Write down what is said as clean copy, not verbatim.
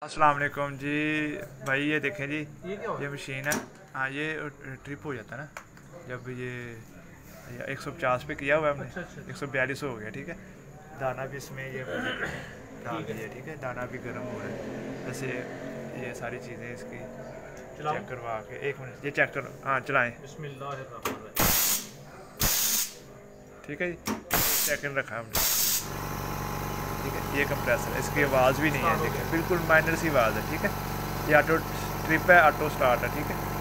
अस्सलाम वालेकुम जी भाई। ये देखें जी, ये मशीन है। हाँ, ये ट्रिप हो जाता है ना जब ये 150 पे किया हुआ है हमने। अच्छा। 142 हो गया, ठीक है। दाना भी इसमें ये डाल दिया, ठीक है। दाना भी गर्म हो रहा है। जैसे ये सारी चीज़ें इसकी चेक करवा के, एक मिनट ये चेक करो। हाँ, चलाएँ। ठीक है जी, सेकंड रखा हमने, ठीक है। ये कंप्रेसर है, इसकी आवाज़ भी नहीं है, ठीक है। बिल्कुल माइनर सी आवाज़ है, ठीक है। ये ऑटो ट्रिप है, ऑटो स्टार्ट है, ठीक है।